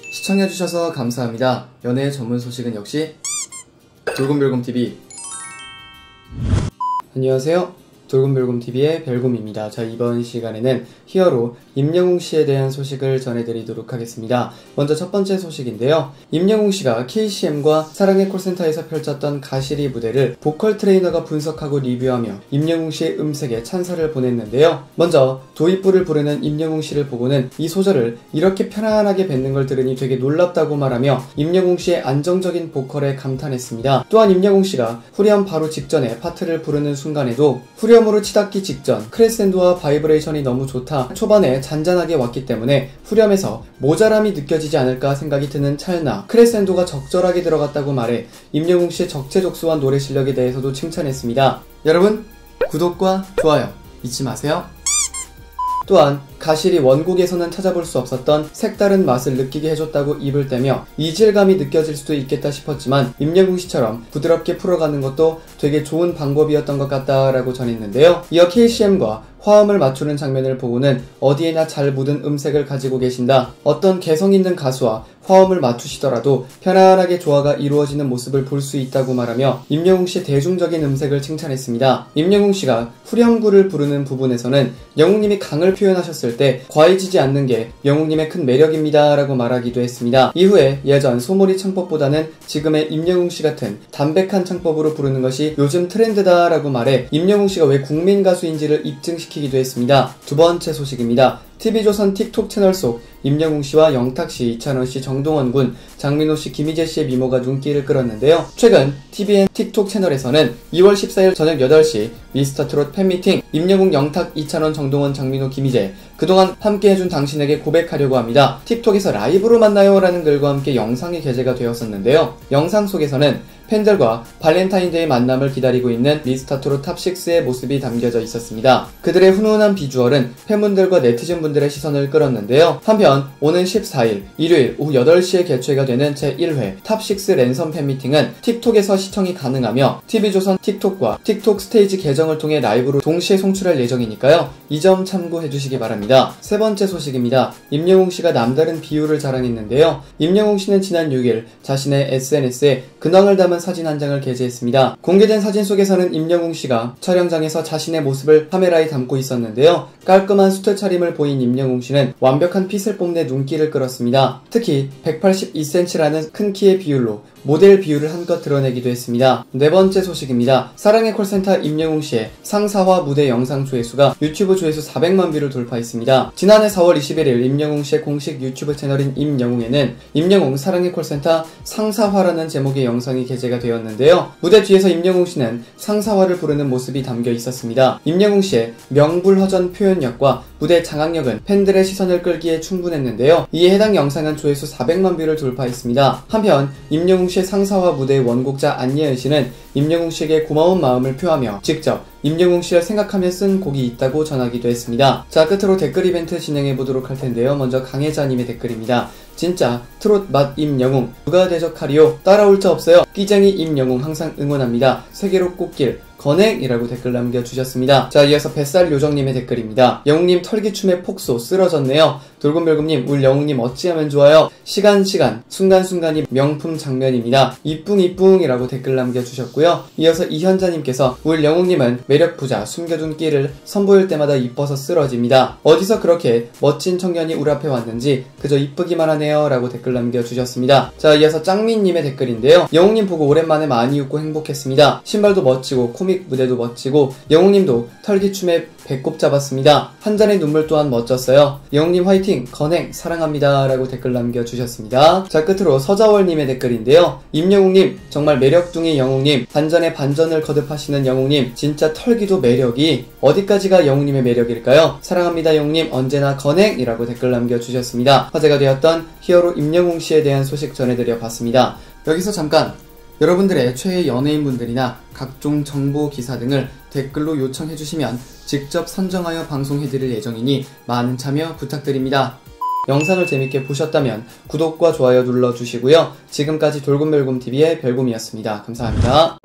시청해주셔서 감사합니다. 연애 전문 소식은 역시 돌곰별곰TV. 안녕하세요. 돌곰별곰TV의 별곰입니다. 자, 이번 시간에는 히어로 임영웅씨에 대한 소식을 전해드리도록 하겠습니다. 먼저 첫 번째 소식인데요. 임영웅씨가 KCM과 사랑의 콜센터에서 펼쳤던 가시리 무대를 보컬 트레이너가 분석하고 리뷰하며 임영웅씨의 음색에 찬사를 보냈는데요. 먼저 도입부를 부르는 임영웅씨를 보고는 이 소절을 이렇게 편안하게 뱉는 걸 들으니 되게 놀랍다고 말하며 임영웅씨의 안정적인 보컬에 감탄했습니다. 또한 임영웅씨가 후렴 바로 직전에 파트를 부르는 순간에도 후렴으로 치닫기 직전 크레센도와 바이브레이션이 너무 좋다, 초반에 잔잔하게 왔기 때문에 후렴에서 모자람이 느껴지지 않을까 생각이 드는 찰나 크레센도가 적절하게 들어갔다고 말해 임영웅씨의 적재적소한 노래 실력에 대해서도 칭찬했습니다. 여러분, 구독과 좋아요 잊지 마세요. 또한 가시리 원곡에서는 찾아볼 수 없었던 색다른 맛을 느끼게 해줬다고 입을 떼며 이질감이 느껴질 수도 있겠다 싶었지만 임영웅씨처럼 부드럽게 풀어가는 것도 되게 좋은 방법이었던 것 같다라고 전했는데요. 이어 KCM과 화음을 맞추는 장면을 보고는 어디에나 잘 묻은 음색을 가지고 계신다, 어떤 개성 있는 가수와 화음을 맞추시더라도 편안하게 조화가 이루어지는 모습을 볼 수 있다고 말하며 임영웅씨의 대중적인 음색을 칭찬했습니다. 임영웅씨가 후렴구를 부르는 부분에서는 영웅님이 강을 표현하셨을 때 과해지지 않는 게 영웅님의 큰 매력입니다 라고 말하기도 했습니다. 이후에 예전 소몰이 창법보다는 지금의 임영웅씨 같은 담백한 창법으로 부르는 것이 요즘 트렌드다 라고 말해 임영웅씨가 왜 국민 가수인지를 입증시키기도 했습니다. 두 번째 소식입니다. TV조선 틱톡 채널 속 임영웅씨와 영탁씨, 이찬원씨, 정동원군, 장민호씨, 김희재씨의 미모가 눈길을 끌었는데요. 최근 TVN 틱톡 채널에서는 2월 14일 저녁 8시 미스터트롯 팬미팅 임영웅, 영탁, 이찬원, 정동원, 장민호, 김희재 그동안 함께해준 당신에게 고백하려고 합니다. 틱톡에서 라이브로 만나요 라는 글과 함께 영상이 게재가 되었었는데요. 영상 속에서는 팬들과 발렌타인데이 만남을 기다리고 있는 미스터트롯 탑6의 모습이 담겨져 있었습니다. 그들의 훈훈한 비주얼은 팬분들과 네티즌분들의 시선을 끌었는데요. 한편 오는 14일 일요일 오후 8시에 개최가 되는 제1회 탑6 랜선 팬미팅은 틱톡에서 시청이 가능하며 TV조선 틱톡과 틱톡 스테이지 계정을 통해 라이브로 동시에 송출할 예정이니까요. 이 점 참고해주시기 바랍니다. 세 번째 소식입니다. 임영웅씨가 남다른 비율을 자랑했는데요. 임영웅씨는 지난 6일 자신의 SNS에 근황을 담은 사진 한 장을 게재했습니다. 공개된 사진 속에서는 임영웅씨가 촬영장에서 자신의 모습을 카메라에 담고 있었는데요. 깔끔한 수트 차림을 보인 임영웅씨는 완벽한 핏을 뽐내 눈길을 끌었습니다. 특히 182cm라는 큰 키의 비율로 모델 비율을 한껏 드러내기도 했습니다. 네 번째 소식입니다. 사랑의 콜센터 임영웅씨의 상사화 무대 영상 조회수가 유튜브 조회수 400만 뷰를 돌파했습니다. 지난해 4월 21일 임영웅씨의 공식 유튜브 채널인 임영웅에는 임영웅 사랑의 콜센터 상사화라는 제목의 영상이 게재가 되었는데요. 무대 뒤에서 임영웅씨는 상사화를 부르는 모습이 담겨 있었습니다. 임영웅씨의 명불허전 표현력과 무대 장악력은 팬들의 시선을 끌기에 충분했는데요. 이에 해당 영상은 조회수 400만 뷰를 돌파했습니다. 한편 임영웅씨의 상사화 무대의 원곡자 안예은씨는 임영웅씨에게 고마운 마음을 표하며 직접 임영웅씨를 생각하며 쓴 곡이 있다고 전하기도 했습니다. 자, 끝으로 댓글 이벤트 진행해보도록 할 텐데요. 먼저 강혜자님의 댓글입니다. 진짜 트롯 맛 임영웅 누가 대적하리요? 따라올 자 없어요. 끼쟁이 임영웅 항상 응원합니다. 세계로 꽃길 건행이라고 댓글 남겨주셨습니다. 자, 이어서 뱃살 요정님의 댓글입니다. 영웅님 털기춤의 폭소 쓰러졌네요. 돌곰별곰님 울 영웅님 어찌하면 좋아요. 시간 순간순간이 명품 장면입니다. 이뿡이뿡이라고 댓글 남겨주셨고요. 이어서 이현자님께서 울 영웅님은 매력부자 숨겨둔 끼를 선보일 때마다 이뻐서 쓰러집니다. 어디서 그렇게 멋진 청년이 울 앞에 왔는지 그저 이쁘기만 하네요 라고 댓글 남겨주셨습니다. 자, 이어서 짱민님의 댓글인데요. 영웅님 보고 오랜만에 많이 웃고 행복했습니다. 신발도 멋지고 코믹 무대도 멋지고 영웅님도 털기춤에 배꼽 잡았습니다. 한 잔의 눈물 또한 멋졌어요. 영웅님 화이팅! 건행! 사랑합니다 라고 댓글 남겨주셨습니다. 자, 끝으로 서자월님의 댓글인데요. 임영웅님 정말 매력둥이 영웅님 반전에 반전을 거듭하시는 영웅님 진짜 털기도 매력이 어디까지가 영웅님의 매력일까요? 사랑합니다 영웅님 언제나 건행! 이라고 댓글 남겨주셨습니다. 화제가 되었던 히어로 임영웅씨에 대한 소식 전해드려 봤습니다. 여기서 잠깐! 여러분들의 최애 연예인분들이나 각종 정보 기사 등을 댓글로 요청해주시면 직접 선정하여 방송해드릴 예정이니 많은 참여 부탁드립니다. 영상을 재밌게 보셨다면 구독과 좋아요 눌러주시고요. 지금까지 돌곰별곰TV의 별곰이었습니다. 감사합니다.